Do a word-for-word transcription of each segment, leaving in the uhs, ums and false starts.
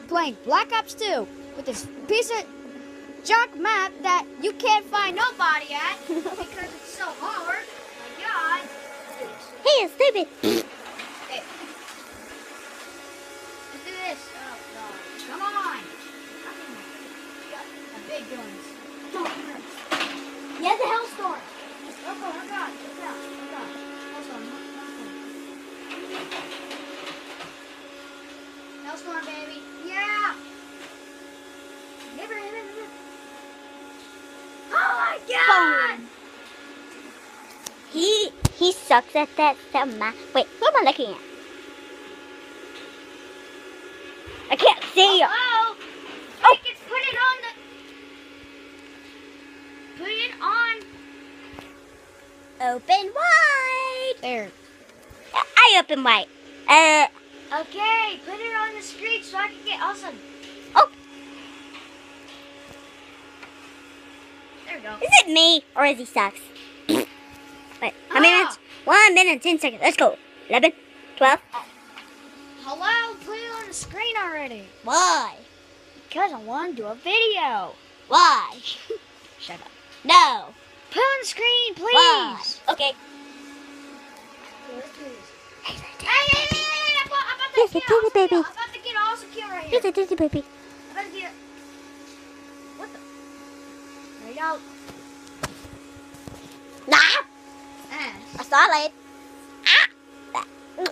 playing Black Ops two with this piece of junk map that you can't find nobody at because it's so hard. My God. Hey, it's stupid. Hey. Let's do this. Oh, God. Come on. The big guns. Yeah, the Hellstorm. Oh, God. Oh, God. Oh, God. Oh, God. Hellstorm. Hellstorm. Hellstorm, baby. Yeah. Never, never, never. Oh, my God. Boom. He he sucks at that so much. Wait, what am I looking at? I can't see you. Oh, Oh. Put it on the. Put it on. Open wide. There. I open wide. Uh. Okay, put it on the screen so I can get awesome. Oh. There we go. Is it me or is he sucks? Wait, how many Ah. minutes? One minute and ten seconds. Let's go. Eleven, twelve. Hello, put it on the screen already. Why? Because I want to do a video. Why? Shut up. No. Put it on the screen, please. Why? Okay. Hey, hey, hey, hey, hey, I'm about, I'm about Here's to the get tiny awesome baby. kill. I'm about to get an awesome kill right here. Here's a Disney baby. I'm about to get. What the? There you go. Nah. Ah. I saw it. Ah.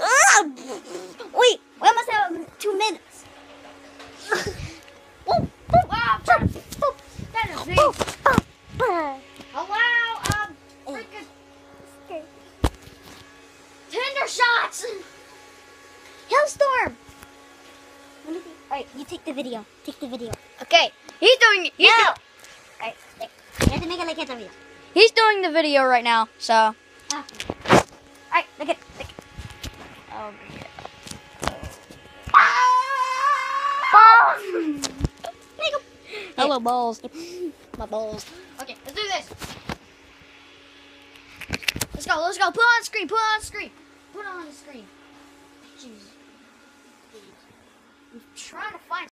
Wait, we almost have two minutes. Wow, I'm trying to. That is big. Hello, um, freaking tender shots. Hellstorm. Let me see. All right, you take the video. Take the video. Okay, he's doing. He's No. do- All right, you have to make it like it's a video. he's doing the video right now. So. Ah. All right, look at. Look. Oh my God. Hello, balls. My balls. Okay, let's do this. Let's go, let's go. Put it on the screen, put it on the screen. Put it on the screen. Jesus. I'm trying to find